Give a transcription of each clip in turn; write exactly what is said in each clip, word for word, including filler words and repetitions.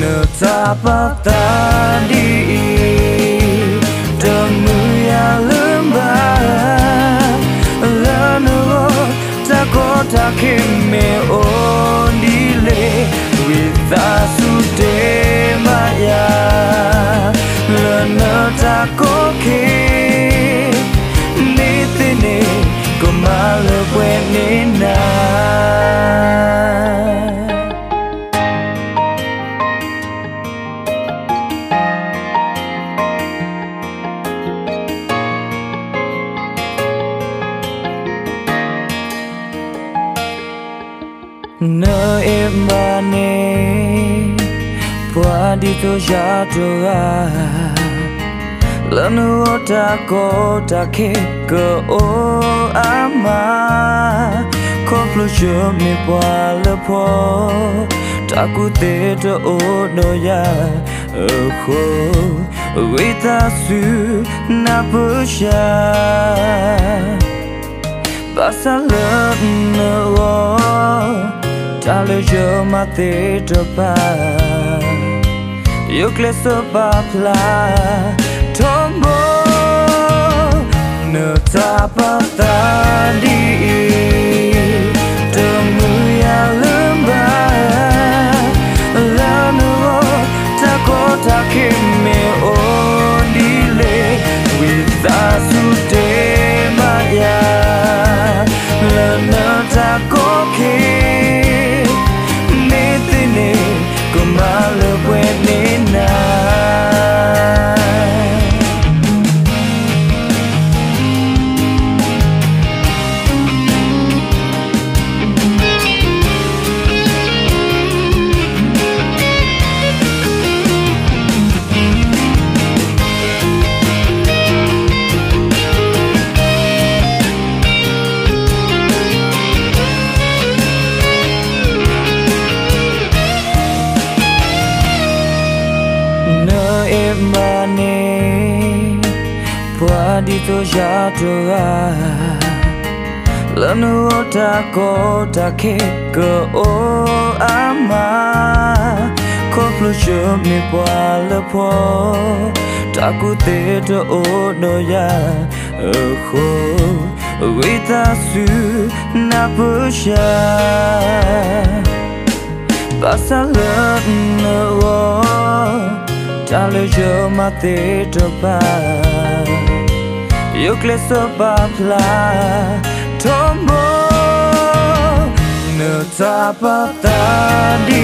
Netapa tadi demu ya lembah lanu takota kime ondile wita sude maya lana takoke nitine komala buenina. No imane puadi to jatoa lanu otako take ko o ama koplo jome pala po takute to no ya ho wita su na pusha basalan no Talo yo mate topa yo kleso papla tombo no tapa tadi temu ya lembah lanu takota kime ondile wita sude maya lana takoke Komala buenina. Mane puadi to jatoa lanu otako take ko o ama koplo jome pala po takute to no ya ho wita su na pusha basalan no Talo yo mate topa yo kleso papla tombo no tapa tadi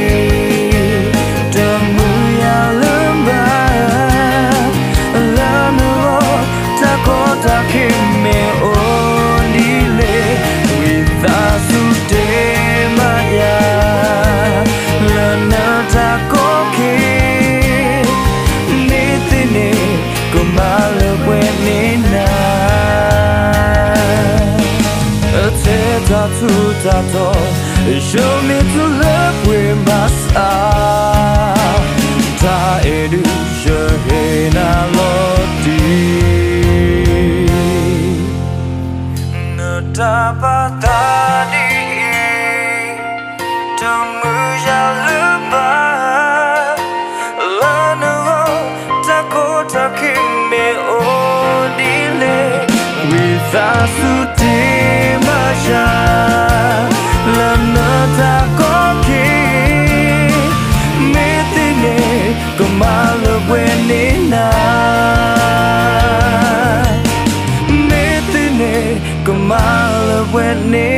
demu ya lembah lanu takota kime ondile wita sude maya lana takoke Komala buenina. Teta tu tato, show me to love with masa. Ta edu shahena loti. Netapa tadi, temu ya lembah, lanu takota kime ondile wita sude masha lana takoke metine komala buenina metine komala buenina.